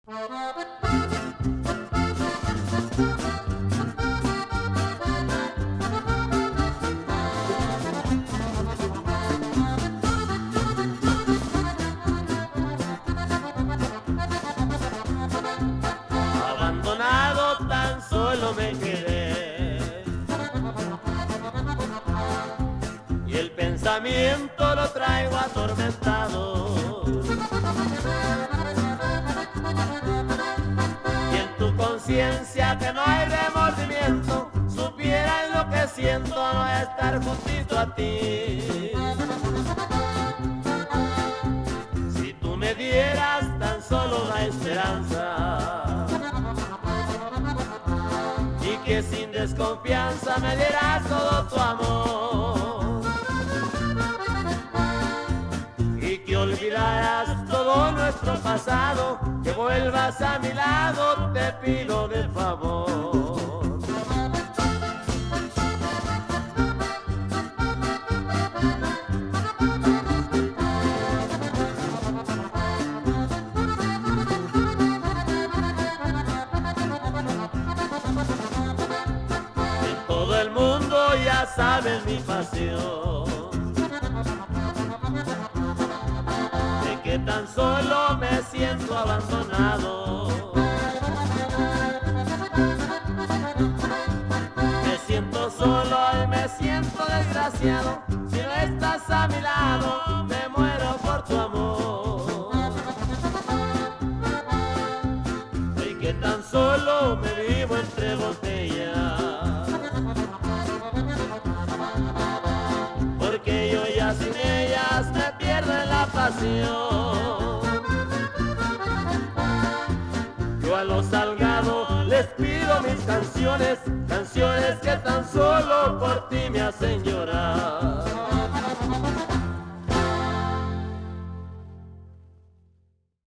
Abandonado tan solo me quedé y el pensamiento lo traigo atormentado. Y en tu conciencia que no hay remordimiento, supieras lo que siento no estar juntito a ti. Si tú me dieras tan solo la esperanza y que sin desconfianza me dieras todo tu amor y que olvidaras todo nuestro pasado, que vuelvas a mi lado, te pido de favor. En todo el mundo ya sabes mi pasión, de que tan solo me siento abandonado. Me siento solo y me siento desgraciado, si no estás a mi lado me muero por tu amor. Y que tan solo me vivo entre botellas, porque yo ya sin ellas me pierdo en la pasión. Yo a los Salgado les pido mis canciones, canciones que tan